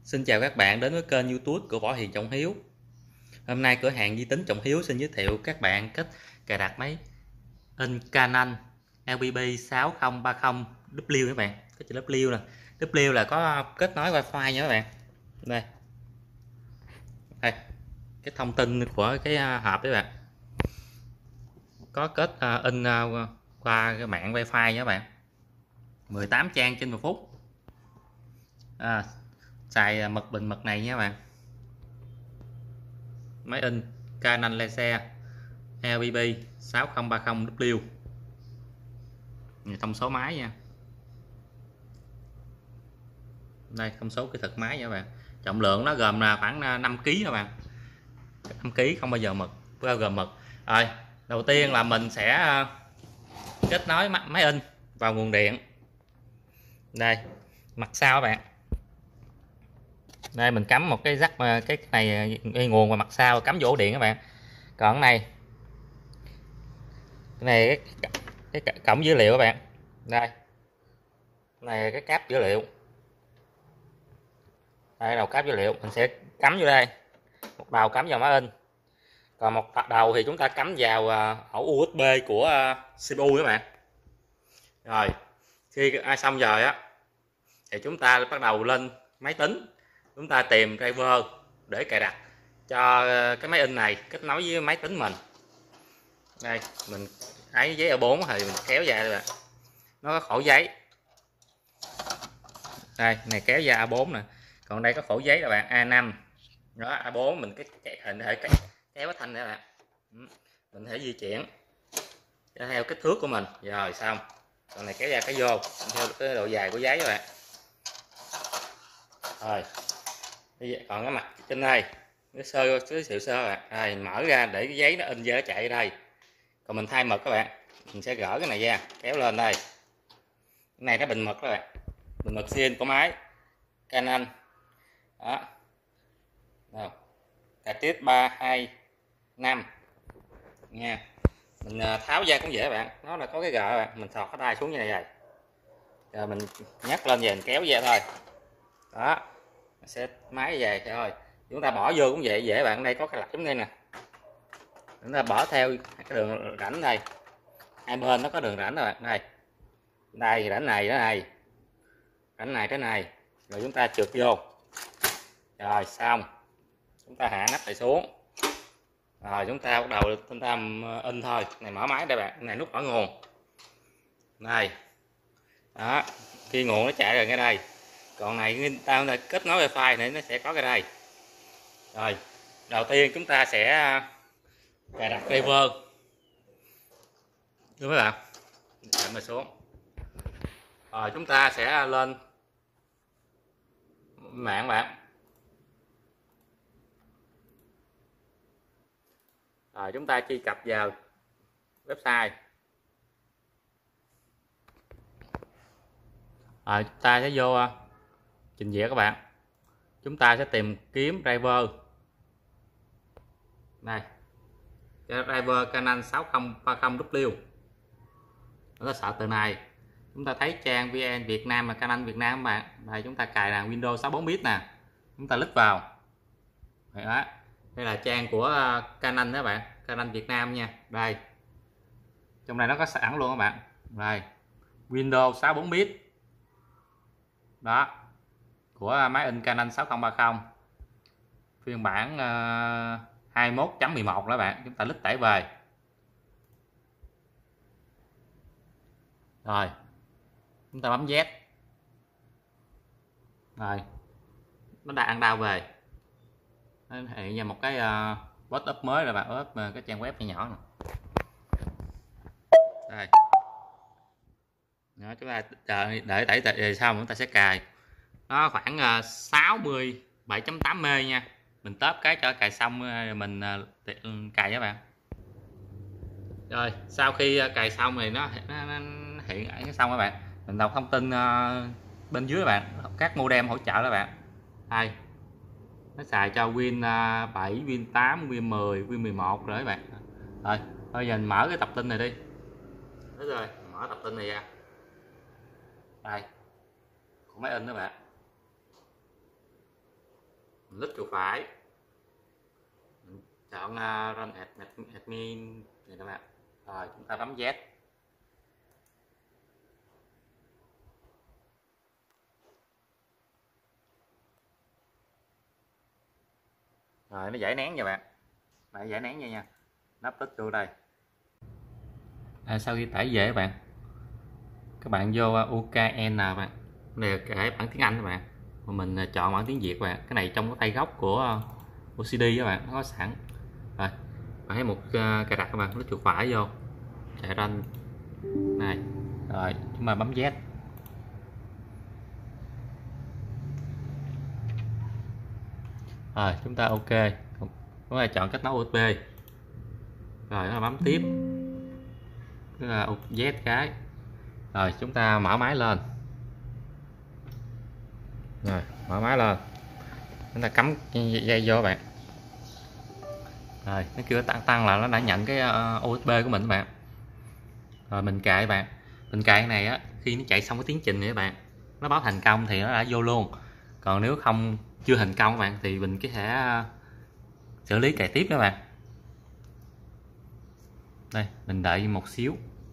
Xin chào các bạn đến với kênh YouTube của Võ Hiền Trọng Hiếu. Hôm nay cửa hàng vi tính Trọng Hiếu xin giới thiệu các bạn cách cài đặt máy in Canon LPB 6030W các bạn. Cái chữ W nè. W là có kết nối wifi nha các bạn. Đây. Đây. Cái thông tin của cái hộp đấy bạn. Có kết in qua cái mạng wifi nha các bạn. 18 trang trên 1 phút. Xài bình mật này nha các bạn. Máy in Canon Laser LPB 6030W. Thông số máy nha. Đây thông số kỹ thuật máy nha các bạn. Trọng lượng nó gồm là khoảng 5 kg các bạn. 5 kg không bao giờ gồm mực. Rồi, đầu tiên là mình sẽ kết nối máy in vào nguồn điện. Đây, mặt sau các bạn. Đây mình cắm một cái jack, cái này cái nguồn vào mặt sau cắm vô ổ điện các bạn. Còn cái này cái cổng dữ liệu các bạn. Đây. Này cái cáp dữ liệu. Đây đầu cáp dữ liệu mình sẽ cắm vô đây. Một đầu cắm vào máy in. Còn một đầu thì chúng ta cắm vào ổ USB của CPU các bạn. Rồi, khi xong rồi á thì chúng ta bắt đầu lên máy tính. Chúng ta tìm driver để cài đặt cho cái máy in này kết nối với máy tính mình. Đây, mình ấy giấy A4 thì mình kéo ra đây bạn. Nó có khổ giấy. Đây, này kéo ra A4 nè. Còn đây có khổ giấy là bạn A5. Đó, A4 mình cái hình thể kéo cái thanh này bạn. Mình thể di chuyển theo kích thước của mình. Rồi xong. Còn này kéo ra cái vô theo cái độ dài của giấy các bạn. Rồi. Còn cái mặt trên đây cái xịu sơ bạn. Đây, mở ra để cái giấy nó in ra chạy ở đây. Còn mình thay mực các bạn, mình sẽ gỡ cái này ra kéo lên đây. Cái này nó bình mực các bạn, bình mực xin của máy Canon đó. Cài tiếp 325 nha. Mình tháo ra cũng dễ các bạn, nó là có cái gờ bạn, mình thọt cái tay xuống như này rồi mình nhấc lên về mình kéo ra thôi đó, sẽ máy về thôi. Chúng ta bỏ vô cũng vậy dễ bạn. Đây có cái lẫm đây nè, chúng ta bỏ theo cái đường rãnh này, hai bên nó có đường rãnh rồi đây. Đây rãnh này đó này, rãnh này thế này, rồi chúng ta trượt vô. Rồi xong, chúng ta hạ nắp này xuống. Rồi chúng ta bắt đầu chúng ta in thôi. Này mở máy đây bạn, này nút mở nguồn. Này. Đó, khi nguồn nó chạy rồi ngay đây. Còn này ta kết nối wifi này nó sẽ có cái đây. Rồi, đầu tiên chúng ta sẽ cài đặt driver. Đúng không bạn? Chạm này xuống. Rồi chúng ta sẽ lên mạng bạn. Rồi chúng ta truy cập vào website. Rồi chúng ta sẽ vô trình duyệt các bạn. Chúng ta sẽ tìm kiếm driver. Đây. Driver Canon 6030W. Chúng ta sợ từ này. Chúng ta thấy trang VN Việt Nam là Canon Việt Nam các bạn. Đây chúng ta cài là Windows 64 bit nè. Chúng ta click vào. Đó. Đây là trang của Canon đó bạn, Canon Việt Nam nha. Đây. Trong này nó có sẵn luôn các bạn. Đây. Windows 64 bit. Đó. Của máy in Canon 6030. Phiên bản 21.11 đó bạn. Chúng ta click tải về. Rồi. Chúng ta bấm Z. Rồi. Nó đã ăn đau về. Nó hiện ra một cái post up mới rồi bạn, up cái trang web nhỏ này. Đây. Đó, chúng ta đợi tải về xong chúng ta sẽ cài. Nó khoảng 67.8 mê nha. Mình tớp cái cho cài xong mình cài các bạn. Rồi sau khi cài xong thì nó hiện ở xong các bạn. Mình đọc thông tin bên dưới các bạn, các modem hỗ trợ các bạn. Đây. Nó xài cho Win 7, Win 8, Win 10, Win 11 rồi các bạn. Rồi, bây giờ mình mở cái tập tin này đi. Đấy rồi, mở tập tin này ra. Đây. Của máy in đó bạn. lít chuột phải, mình chọn run admin này các bạn, rồi chúng ta bấm Z. Rồi nó giải nén nha bạn, phải giải nén nha, nắp tích vô đây. Sau khi tải về các bạn vô UKN bạn, đây là cái bản tiếng Anh các bạn, mà mình chọn bản tiếng Việt các bạn. Cái này trong cái tay gốc của CD các bạn, nó có sẵn rồi. Bạn thấy một cài đặt các bạn, nó chuột phải vô chạy run này, rồi chúng ta bấm Z. Rồi chúng ta ok, chúng ta chọn kết nối USB, rồi nó bấm tiếp, cứ là Z cái, rồi chúng ta mở máy lên, rồi mở máy lên, chúng ta cắm dây vô bạn. Rồi nó kêu tăng là nó đã nhận cái USB của mình các bạn. Rồi mình cài các bạn, mình cài cái này á, khi nó chạy xong cái tiến trình này các bạn, nó báo thành công thì nó đã vô luôn. Còn nếu không chưa thành công các bạn thì mình có thể xử lý cài tiếp các bạn. Đây mình đợi một xíu.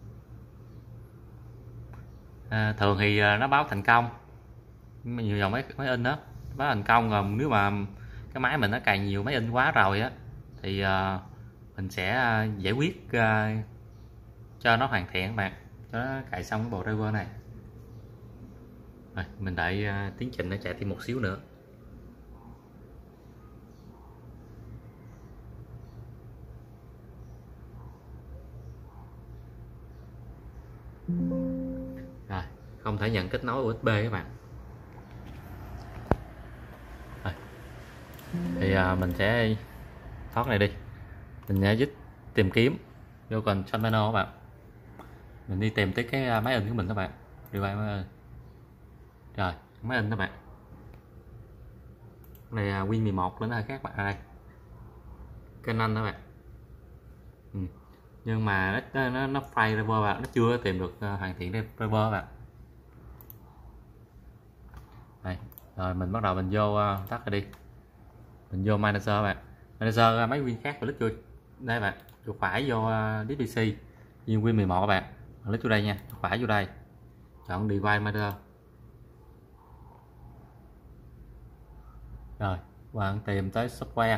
Thường thì nó báo thành công, nhiều dòng máy in đó báo thành công. Rồi nếu mà cái máy mình nó cài nhiều máy in quá rồi á thì mình sẽ giải quyết cho nó hoàn thiện các bạn, cho nó cài xong cái bộ driver này. Rồi mình đợi tiến trình nó chạy thêm một xíu nữa. Rồi không thể nhận kết nối USB các bạn. Rồi. Thì mình sẽ thoát này đi, mình dít tìm kiếm vô còn control panel các bạn, mình đi tìm tới cái máy in của mình các bạn, device máy in. Rồi máy in các bạn, cái này Win 11 đến hơi khác bạn. Đây Canon các bạn. Nhưng mà nó file driver bạn, nó chưa tìm được hoàn thiện driver bạn. Đây rồi mình bắt đầu mình vô tắt rồi đi, mình vô manager bạn. Manager mấy Win khác và lít vô đây bạn, chuột phải vô disk PC, nhưng Win 11 các bạn, lít vô đây nha, chuột phải vô đây, chọn device manager. Rồi bạn tìm tới software,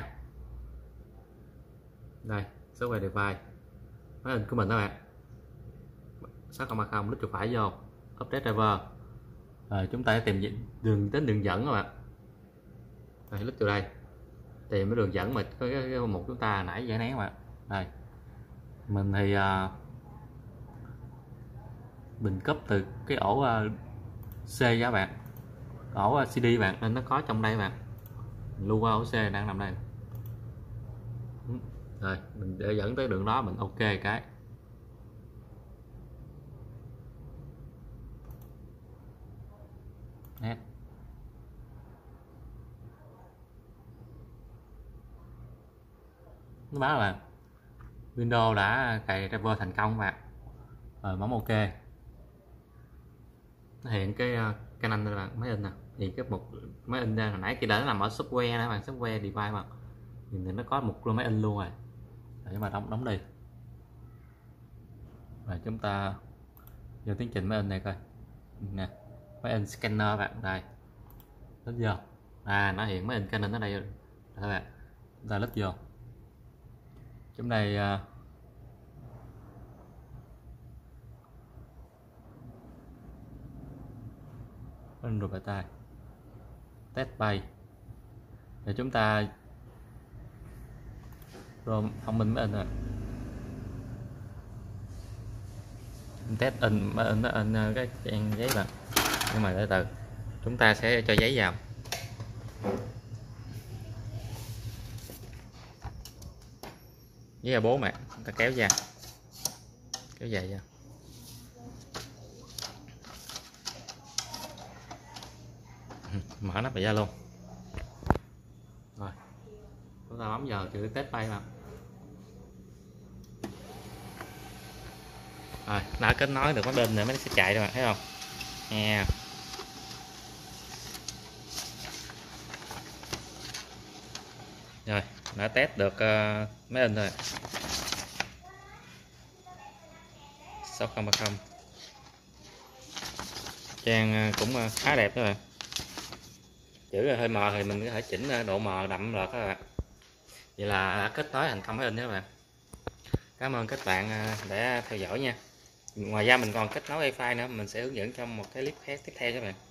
đây software device máy in của mình các bạn, 6030 lít chuột phải vô update driver. Rồi chúng ta sẽ tìm đường dẫn các bạn. Đây lít vô đây, tìm cái đường dẫn mà có cái mục chúng ta nãy giải nén mà. Đây mình thì mình copy từ cái ổ C các bạn, ổ CD bạn, nên nó có trong đây bạn, mình lưu qua ổ C đang nằm đây. Rồi mình để dẫn tới đường đó, mình ok cái. Nét. Nó báo là Windows đã cài driver thành công các bạn. Rồi bấm ok, nó hiện cái Canon này bạn, máy in nè, thì cái mục máy in hồi nãy kia đã nằm ở software đó bạn, software device mà, thì nó có một máy in luôn rồi. Để mà đóng đi. Rồi chúng ta vô tiến trình máy in này coi nè, máy in scanner bạn, đây lít vô, nó hiện máy in Canon ở đây rồi các bạn, chúng ta lít vô. Trong đây rồi bài tay test bay để chúng ta rồi thông minh mới in rồi, test in mới in nó in cái trang giấy bạn. Nhưng mà từ từ chúng ta sẽ cho giấy vào, giấy là bố mẹ, chúng ta kéo dài ra, mở nắp ra luôn. Rồi chúng ta bấm vào chữ test bay mà. Rồi đã kết nối được, cái bên nữa mới sẽ chạy rồi bạn thấy không nha. Rồi đã test được máy in rồi 6030, trang cũng khá đẹp đó bạn. Chữ hơi mờ thì mình có thể chỉnh độ mờ đậm được các bạn. Vậy là đã kết nối thành công máy in đó các bạn. Cảm ơn các bạn đã theo dõi nha. Ngoài ra mình còn kết nối wifi nữa, mình sẽ hướng dẫn trong một cái clip khác tiếp theo các bạn.